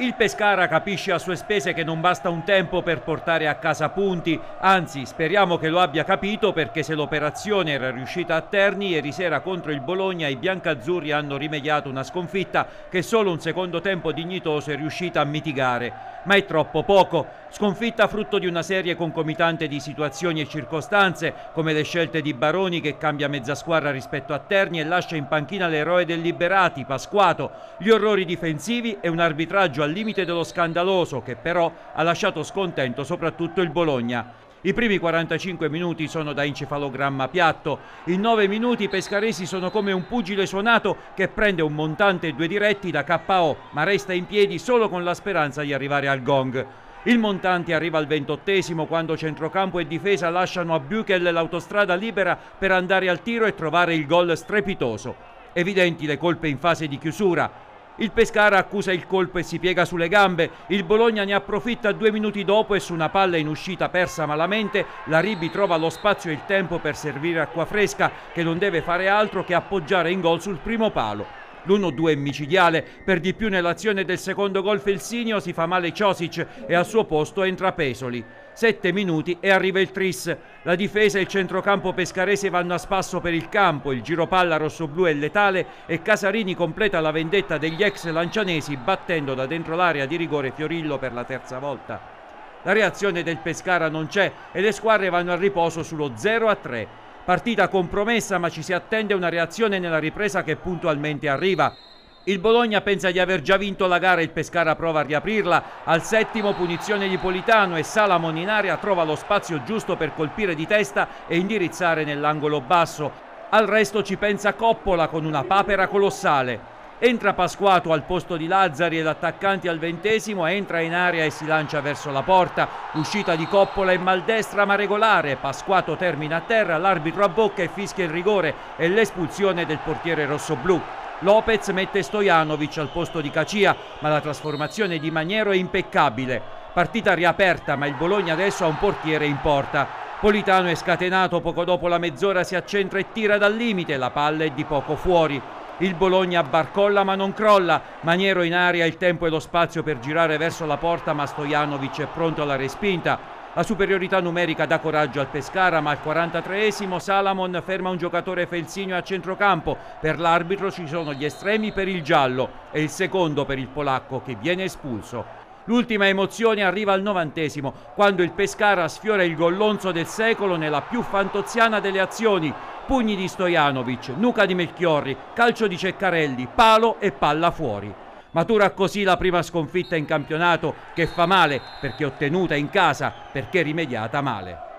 Il Pescara capisce a sue spese che non basta un tempo per portare a casa punti, anzi speriamo che lo abbia capito, perché se l'operazione era riuscita a Terni, ieri sera contro il Bologna i biancazzurri hanno rimediato una sconfitta che solo un secondo tempo dignitoso è riuscita a mitigare. Ma è troppo poco. Sconfitta frutto di una serie concomitante di situazioni e circostanze, come le scelte di Baroni che cambia mezza squadra rispetto a Terni e lascia in panchina l'eroe del Liberati, Pasquato, gli orrori difensivi e un arbitraggio al limite dello scandaloso che però ha lasciato scontento soprattutto il Bologna. I primi 45 minuti sono da encefalogramma piatto. In 9 minuti i pescaresi sono come un pugile suonato che prende un montante e due diretti da KO, ma resta in piedi solo con la speranza di arrivare al gong. Il montante arriva al 28esimo, quando centrocampo e difesa lasciano a Büchel l'autostrada libera per andare al tiro e trovare il gol strepitoso. Evidenti le colpe in fase di chiusura. Il Pescara accusa il colpo e si piega sulle gambe, il Bologna ne approfitta 2 minuti dopo e su una palla in uscita persa malamente la Ribi trova lo spazio e il tempo per servire acqua fresca, che non deve fare altro che appoggiare in gol sul primo palo. L'1-2 è micidiale, per di più nell'azione del secondo gol Felsinio si fa male Ciosic e al suo posto entra Pesoli. 7 minuti e arriva il tris. La difesa e il centrocampo pescarese vanno a spasso per il campo, il giro palla rossoblù è letale e Casarini completa la vendetta degli ex lancianesi battendo da dentro l'area di rigore Fiorillo per la terza volta. La reazione del Pescara non c'è e le squadre vanno a riposo sullo 0-3. Partita compromessa, ma ci si attende una reazione nella ripresa che puntualmente arriva. Il Bologna pensa di aver già vinto la gara, il Pescara prova a riaprirla. Al 7° punizione di Politano e Salamon in area trova lo spazio giusto per colpire di testa e indirizzare nell'angolo basso. Al resto ci pensa Coppola con una papera colossale. Entra Pasquato al posto di Lazzari e l'attaccante al 20esimo entra in area e si lancia verso la porta. L'uscita di Coppola è maldestra ma regolare. Pasquato termina a terra, l'arbitro a bocca e fischia il rigore e l'espulsione del portiere rossoblù. Lopez mette Stojanovic al posto di Cacia, ma la trasformazione di Maniero è impeccabile. Partita riaperta, ma il Bologna adesso ha un portiere in porta. Politano è scatenato, poco dopo la mezz'ora si accentra e tira dal limite, la palla è di poco fuori. Il Bologna barcolla ma non crolla, Maniero in aria, il tempo e lo spazio per girare verso la porta, ma Stojanovic è pronto alla respinta. La superiorità numerica dà coraggio al Pescara, ma al 43esimo Salamon ferma un giocatore Felsinio a centrocampo. Per l'arbitro ci sono gli estremi per il giallo e il secondo per il polacco che viene espulso. L'ultima emozione arriva al 90esimo, quando il Pescara sfiora il gollonzo del secolo nella più fantoziana delle azioni. Pugni di Stojanovic, nuca di Melchiorri, calcio di Ceccarelli, palo e palla fuori. Matura così la prima sconfitta in campionato, che fa male perché ottenuta in casa, perché rimediata male.